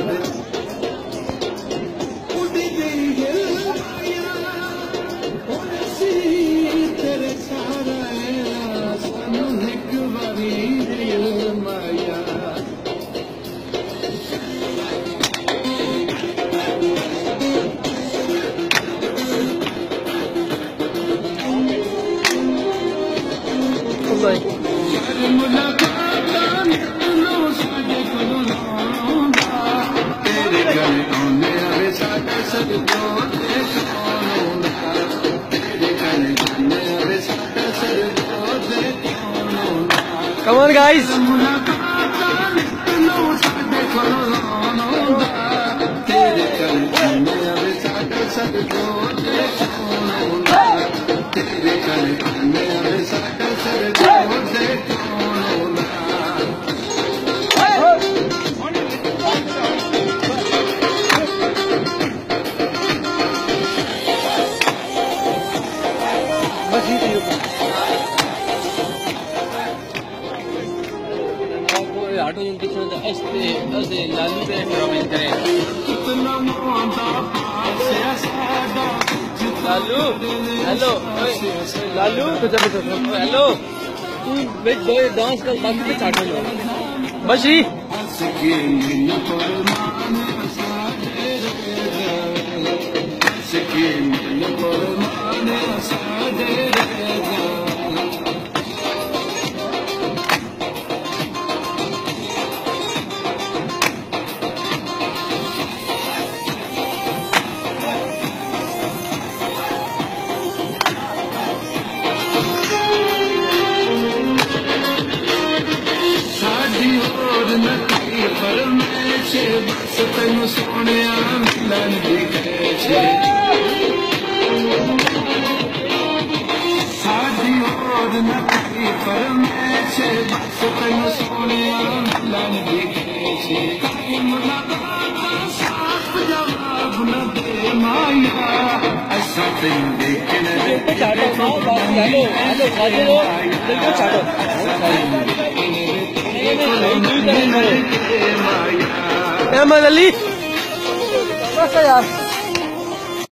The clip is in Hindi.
Come on, guys. Auto junto este lalu पे प्रॉमिस करें लालू हेलो लालू हेलो तू वेट दो डांस कर बाकी पे चाटो लो बशी तेन सोने मिलन साड़ी और नकली पर बस तेन सोने मिलन साफ जवाब न दे माया ऐसा तेन देखने Emma Ali, basta ya.